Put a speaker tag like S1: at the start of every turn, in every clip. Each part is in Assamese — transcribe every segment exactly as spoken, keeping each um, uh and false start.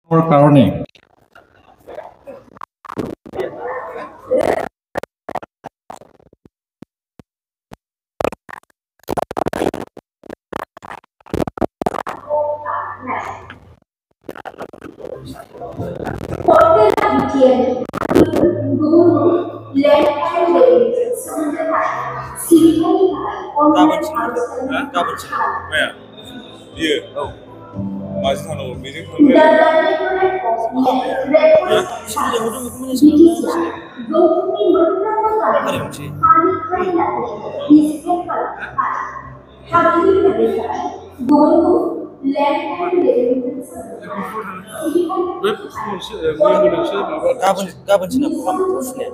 S1: কারণে
S2: Kapan kapan sih nak program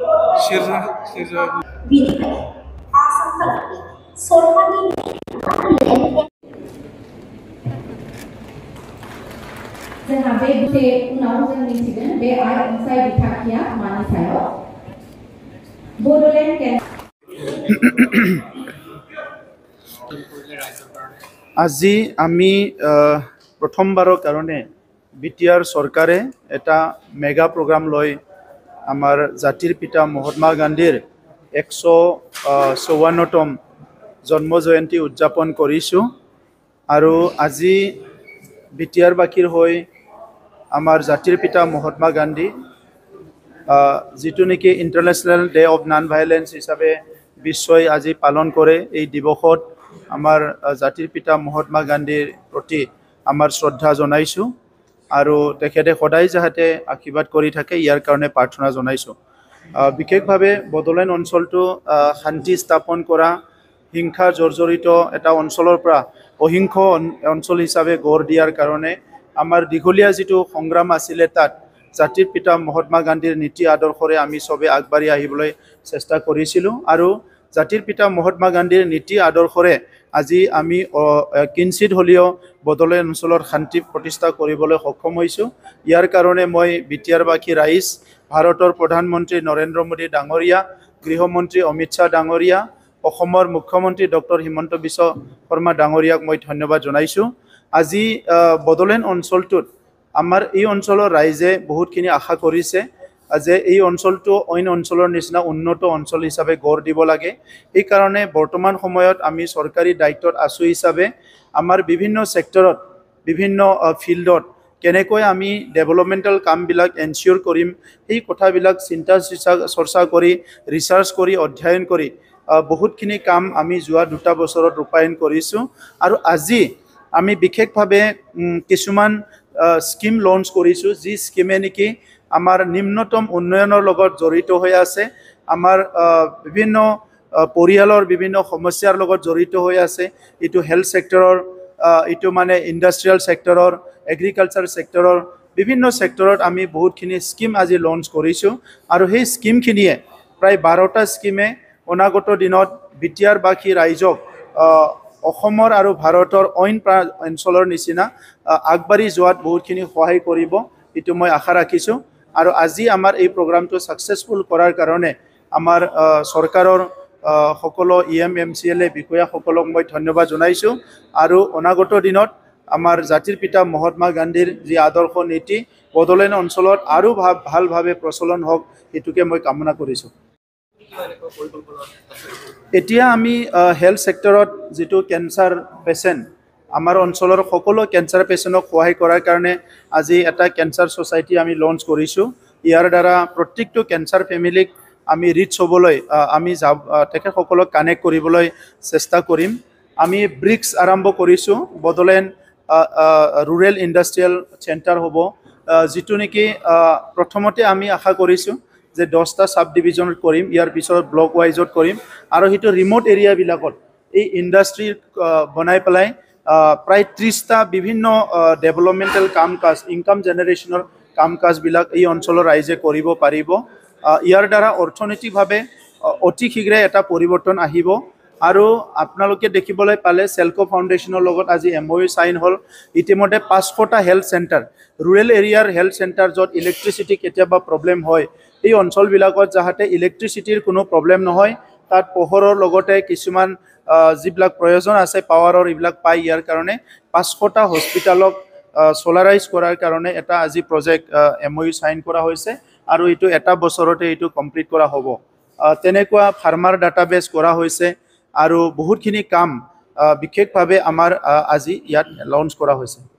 S3: Jangan be undang-undang insiden be ay Onsai Bithangki mani sayo. Bodoland can.
S4: আজি আমি প্ৰথমবাৰৰ কাৰণে বি টি আৰ চৰকাৰে এটা মেগা প্ৰগ্ৰাম লৈ আমাৰ জাতিৰ পিতা মহাত্মা গান্ধীৰ একশ চৌৱন্নতম জন্ম জয়ন্তী উদযাপন কৰিছোঁ আৰু আজি বি টি আৰ বাকীৰ হৈ আমাৰ জাতিৰ পিতা মহাত্মা গান্ধী যিটো নেকি international day of non violence হিচাপে বিশ্বই আজি পালন কৰে এই দিৱসত আমাৰ জাতিৰ পিতা মহাত্মা গান্ধীৰ প্ৰতি আমাৰ শ্ৰদ্ধা জনাইছোঁ আৰু তেখেতে সদায় যাতে আশীৰ্বাদ কৰি থাকে ইয়াৰ কাৰণে প্ৰাৰ্থনা জনাইছোঁ বিশেষভাৱে বড়োলেণ্ড অঞ্চলটো শান্তি স্থাপন কৰা হিংসা জৰ্জৰিত এটা অঞ্চলৰ পৰা অহিংস অঞ্চল হিচাপে গঢ় দিয়াৰ কাৰণে আমাৰ দীঘলীয়া যিটো সংগ্ৰাম আছিলে তাত জাতিৰ পিতা মহাত্মা গান্ধীৰ নীতি আদৰ্শৰে আমি সবে আগবাঢ়ি আহিবলৈ চেষ্টা কৰিছিলোঁ আৰু জাতিৰ পিতা মহাত্মা গান্ধীৰ নীতি আদৰ্শৰে আজি আমি কিঞ্চিত হ'লেও বড়োলেণ্ড অঞ্চলৰ শান্তি প্ৰতিষ্ঠা কৰিবলৈ সক্ষম হৈছোঁ ইয়াৰ কাৰণে মই বি টি আৰ বাসী ৰাইজ ভাৰতৰ প্ৰধানমন্ত্ৰী নৰেন্দ্ৰ মোদী ডাঙৰীয়া গৃহমন্ত্ৰী অমিত শ্বাহ ডাঙৰীয়া অসমৰ মুখ্যমন্ত্ৰী ডক্টৰ হিমন্ত বিশ্ব শৰ্মা ডাঙৰীয়াক মই ধন্যবাদ জনাইছোঁ আজি বড়োলেণ্ড অঞ্চলটোত আমাৰ এই অঞ্চলৰ ৰাইজে বহুতখিনি আশা কৰিছে যে এই অঞ্চলটো অন্য অঞ্চলৰ নিচিনা উন্নত অঞ্চল হিচাপে গঢ় দিব লাগে এই কাৰণে বৰ্তমান সময়ত আমি চৰকাৰী দায়িত্বত আছো হিচাপে আমাৰ বিভিন্ন সেক্টৰত বিভিন্ন ফিল্ডত কেনেকৈ আমি ডেভেলপমেণ্টেল কামবিলাক এনচিয়ৰ কৰিম এই কথাবিলাক চিন্তা চৰ্চা কৰি ৰিচাৰ্চ কৰি অধ্যয়ন কৰি বহুতখিনি কাম আমি যোৱা দুটা বছৰত ৰূপায়ণ কৰিছোঁ আৰু আজি আমি বিশেষভাৱে কিছুমান স্কিম লঞ্চ কৰিছোঁ যি স্কিমে নেকি আমাৰ নিম্নতম উন্নয়নৰ লগত জড়িত হৈ আছে আমাৰ বিভিন্ন পৰিয়ালৰ বিভিন্ন সমস্যাৰ লগত জড়িত হৈ আছে ইটো হেল্থ সেক্টৰৰ ইটো মানে ইণ্ডাষ্ট্ৰিয়েল সেক্টৰৰ এগ্ৰিকালচাৰ সেক্টৰৰ বিভিন্ন সেক্টৰত আমি বহুতখিনি স্কিম আজি লঞ্চ কৰিছোঁ আৰু সেই স্কিমখিনিয়ে প্ৰায় বাৰটা স্কিমে অনাগত দিনত বি টি আৰ বাসী ৰাইজক অসমৰ আৰু ভাৰতৰ অইন অঞ্চলৰ নিচিনা আগবাঢ়ি যোৱাত বহুতখিনি সহায় কৰিব এইটো মই আশা ৰাখিছোঁ আৰু আজি আমাৰ এই প্ৰগ্ৰামটো সাকসেসফুল কৰাৰ কাৰণে আমাৰ চৰকাৰৰ সকলো E M M C L A বিষয়াসকলক মই ধন্যবাদ জনাইছোঁ আৰু অনাগত দিনত আমাৰ জাতিৰ পিতা মহাত্মা গান্ধীৰ যি আদৰ্শ নীতি বড়োলেণ্ড অঞ্চলত আৰু ভালভাৱে প্ৰচলন হওক এইটোকে মই কামনা কৰিছোঁ এতিয়া আমি হেল্থ সেক্টৰত যিটো কেঞ্চাৰ পেচেণ্ট আমাৰ অঞ্চলৰ সকলো কেঞ্চাৰ পেচেণ্টক সহায় কৰাৰ কাৰণে আজি এটা কেঞ্চাৰ সোসাইটি আমি লঞ্চ কৰিছোঁ ইয়াৰ দ্বাৰা প্ৰত্যেকটো কেঞ্চাৰ ফেমিলিক আমি ৰিচ হ'বলৈ আমি তেখেতসকলক কানেক্ট কৰিবলৈ চেষ্টা কৰিম আমি ব্ৰিক্স আৰম্ভ কৰিছোঁ বড়োলেণ্ড ৰুৰেল ইণ্ডাষ্ট্ৰিয়েল চেণ্টাৰ হ'ব যিটো নেকি প্ৰথমতে আমি আশা কৰিছোঁ যে দহটা সাব ডিভিজনত কৰিম ইয়াৰ পিছত ব্লক ৱাইজত কৰিম আৰু সেইটো ৰিমোট এৰিয়াবিলাকত এই ইণ্ডাষ্ট্ৰি বনাই পেলাই প্ৰায় ত্ৰিশটা বিভিন্ন ডেভেলপমেণ্টেল কাম কাজ ইনকাম জেনেৰেশ্যনৰ কাম কাজবিলাক এই অঞ্চলৰ ৰাইজে কৰিব পাৰিব ইয়াৰ দ্বাৰা অৰ্থনৈতিকভাৱে অতি শীঘ্ৰে এটা পৰিৱৰ্তন আহিব আৰু আপোনালোকে দেখিবলৈ পালে সেলকো ফাউণ্ডেশ্যনৰ লগত আজি এম অ' ইউ সাইন হ'ল ইতিমধ্যে পাঁচশটা হেল্থ সেণ্টাৰ ৰুৰেল এৰিয়াৰ হেল্থ সেণ্টাৰ য'ত ইলেক্ট্ৰিচিটি কেতিয়াবা প্ৰব্লেম হয় এই অঞ্চলবিলাকত যাতে ইলেক্ট্ৰিচিটিৰ কোনো প্ৰব্লেম নহয় তাত পোহৰৰ লগতে কিছুমান যিবিলাক প্ৰয়োজন আছে পাৱাৰৰ এইবিলাক পাই ইয়াৰ কাৰণে পাঁচশটা হস্পিটালক সোলাৰাইজ কৰাৰ কাৰণে এটা আজি project M O' U sign কৰা হৈছে আৰু এইটো এটা বছৰতে এইটো কমপ্লিট কৰা হ'ব তেনেকুৱা ফাৰ্মাৰ ডাটাবেছ কৰা হৈছে আৰু বহুতখিনি কাম বিশেষভাৱে আমাৰ আজি ইয়াত লঞ্চ কৰা হৈছে